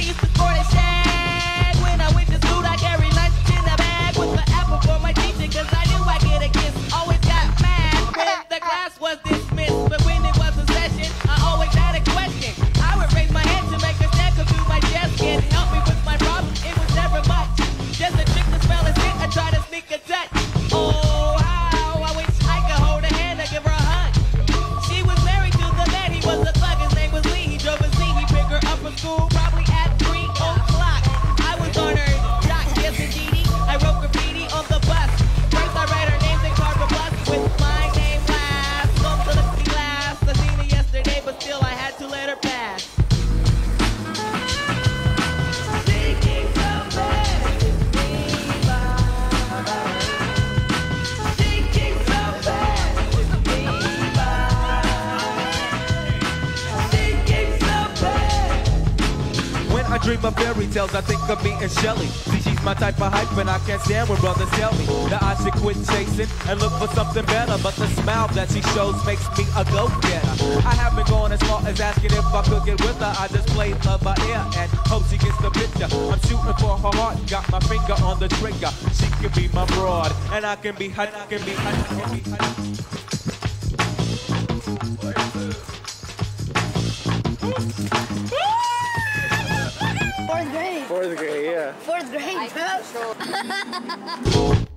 used to sport a shag. When I went to school, I carried lunch in a bag with the apple for my teacher, cause I knew I'd get a kiss. Always got mad when the class was dismissed, but when it was a session, I always had a question. I would raise my hand to make a step, come through my desk and help me with my problem. It was never much, just a trick to spell a stick. I try to sneak a touch. Oh, how I wish I could hold her hand or give her a hug. She was married to the man, he was a thug. His name was Lee. He drove a Z. He picked her up from school probably at 3 o'clock. I was on her dock, yes indeedy. I wrote graffiti on the bus. First I write her names in carbon plus with my name last. Don't look me last. I seen her yesterday, but still I had to let her pass. Thinking so bad, thinking so bad, thinking so bad. When I dream of fairy tales, I think of me and Shelly. See, she's my type of hype, and I can't stand when brothers tell me that I should quit chasing and look for something better. But the smile that she shows makes me a go-getter. I haven't gone as far as asking if I could get with her. I just play love by ear and hope she gets the picture. I'm shooting for her heart, got my finger on the trigger. She can be my broad, and I can be hot, I can be hot, I can be hot. Fourth grade. Fourth grade, yeah. Fourth grade, bro.